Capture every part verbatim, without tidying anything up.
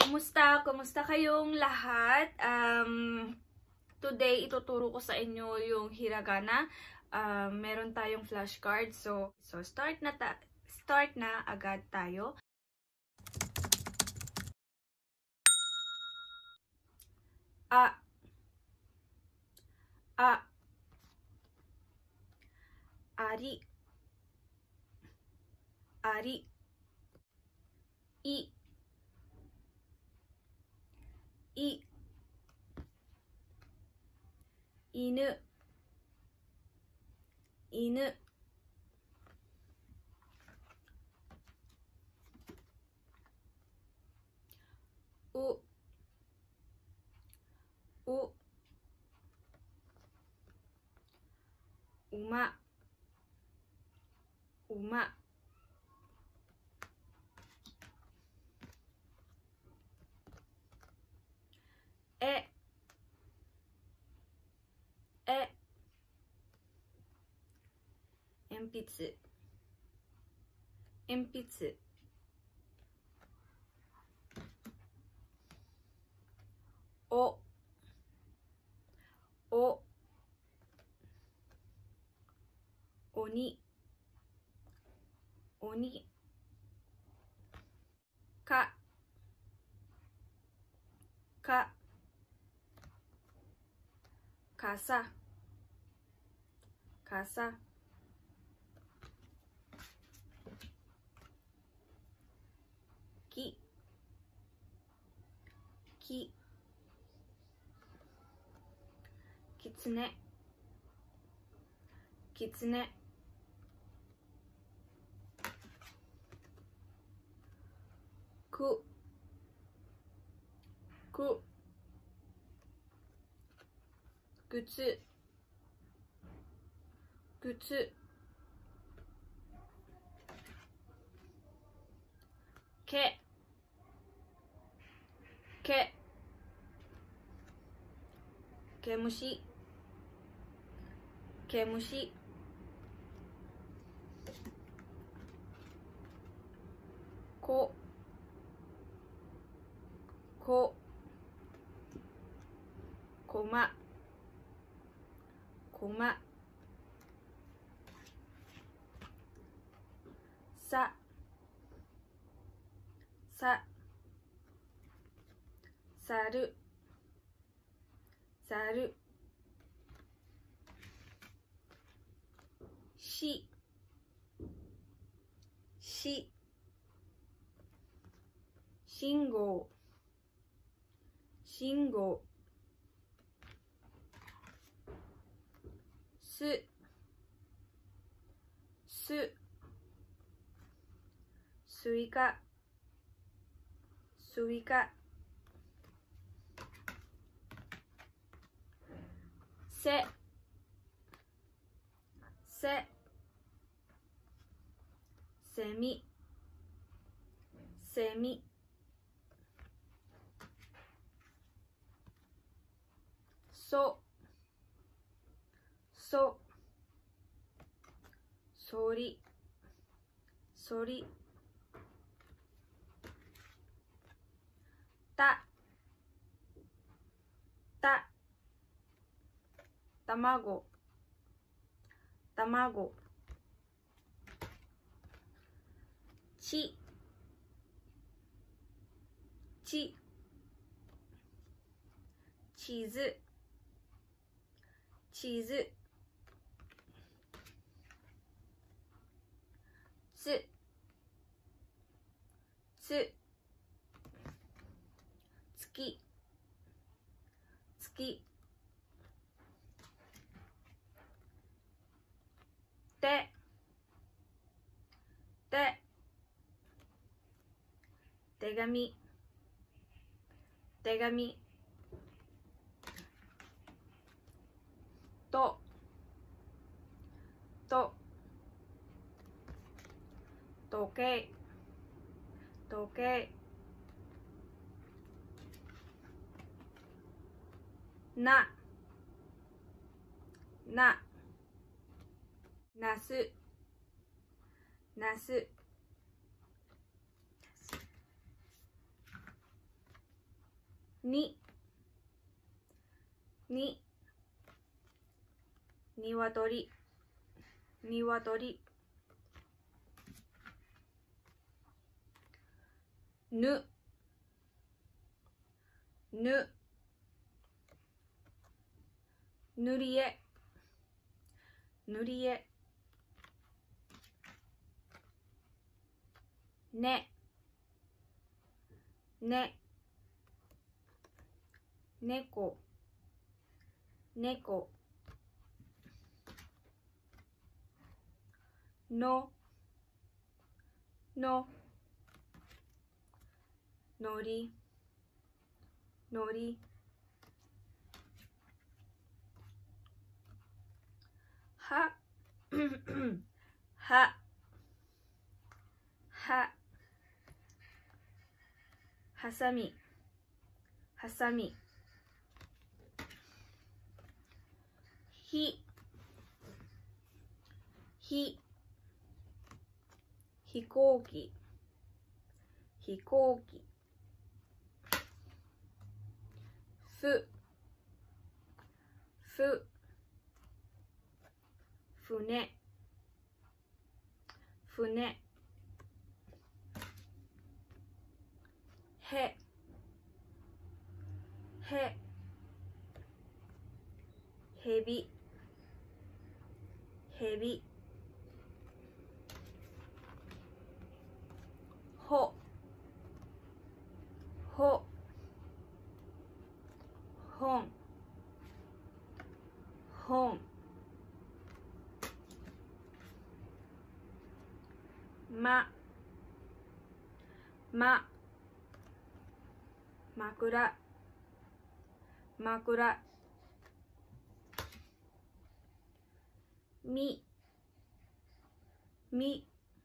Kumusta? Kumusta kayong lahat? Um, today, ituturo ko sa inyo yung hiragana. Um, meron tayong flashcard. So, so start na ta start na agad tayo. A. A. Ari. Ari. I. I. Inu. Inu. U. U. Uma. Uma. E. E. 鉛筆鉛筆おお鬼鬼かかかさかさきききつねきつねくくぐつぐつけけけむしけむしこここまこまさささるさるしし信号信号すすスイカスイカせせセミセミそそそりそりたたたまごたまごちち地図地図つつ月月てて手紙手紙とと時計時計なななすなすに、に、にわとり、にわとり。ぬ、ぬ、塗り絵、塗り絵。ね、ね、猫、猫。の、の、のり、のり。は、は、は、はさみ、はさみ。ひ、ひ、飛行機、飛行機。ふ、ふ、船、船。へ、へ、へび、へび。ほ、ほ、本、本。ま、ま、枕、枕。み、み、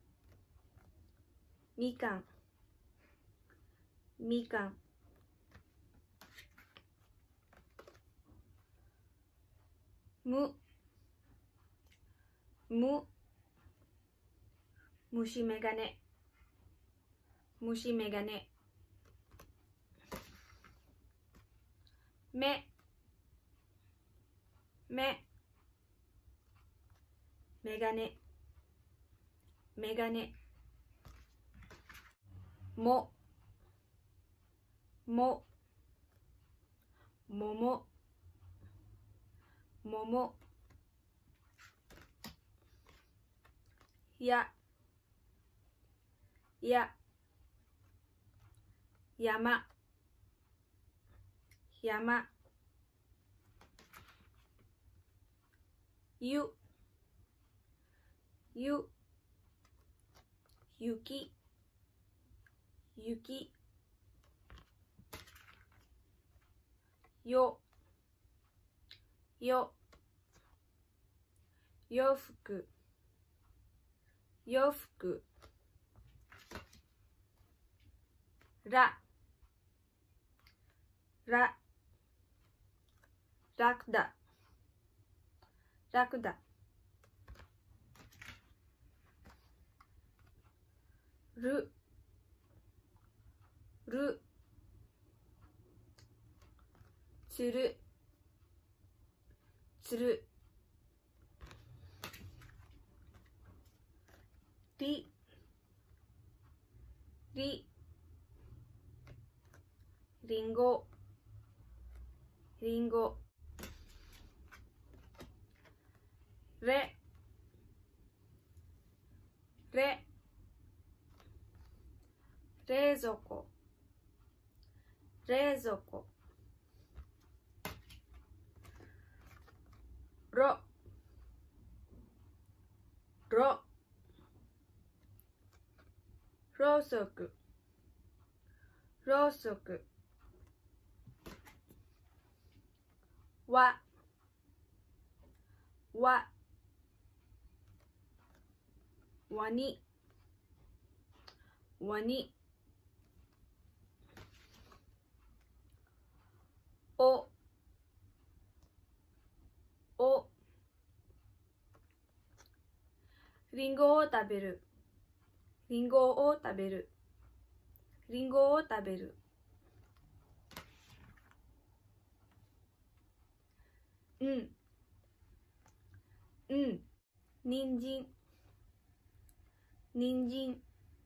みかん、みかん。む、む、虫眼鏡、虫眼鏡。め、め、眼鏡、眼鏡。も、も、もも、もも。や、や、山、山。ゆ、ゆ、雪、雪。よ、よ、洋服、洋服。ら、ら、ラクダ、ラクダ。る、る、つる、つる。り、り、りんご、りんご。れ、れ、冷蔵庫、冷蔵庫。ろ、ろ、ろうそく、ろうそく。わ、わ、ワニ、ワニ。お、お、りんごを食べる、りんごを食べる、りんごを食べる。 うんうん人参人参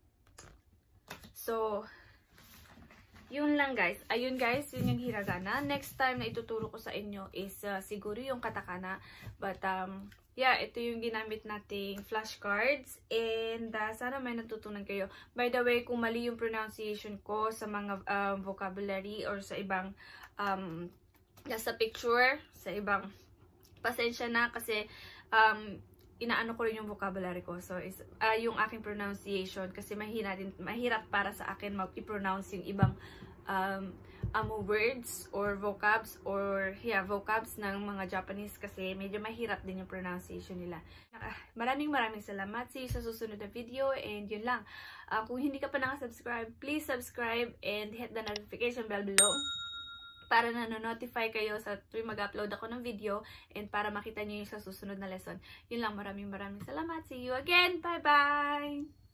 So, yun lang guys. Ayun guys, yun yung hiragana. Next time na ituturo ko sa inyo is uh, siguro yung katakana. But um, yeah, ito yung ginamit nating flashcards. And uh, sana may natutunan kayo. By the way, kung mali yung pronunciation ko sa mga uh, vocabulary or sa ibang um, nasa picture, sa ibang pasensya na kasi um, inaano ko rin yung vocabulary ko. So, is, uh, yung aking pronunciation kasi mahina din, mahirap para sa akin mag-i-pronounce yung ibang um, um, words or vocabs or yeah, vocabs ng mga Japanese kasi medyo mahirap din yung pronunciation nila. Uh, maraming maraming salamat. See you sa susunod na video and yun lang. Uh, kung hindi ka pa nakasubscribe, please subscribe and hit the notification bell below para na-notify kayo sa tuwing mag-upload ako ng video and para makita nyo yung sa susunod na lesson. Yun lang, maraming maraming salamat. See you again! Bye-bye!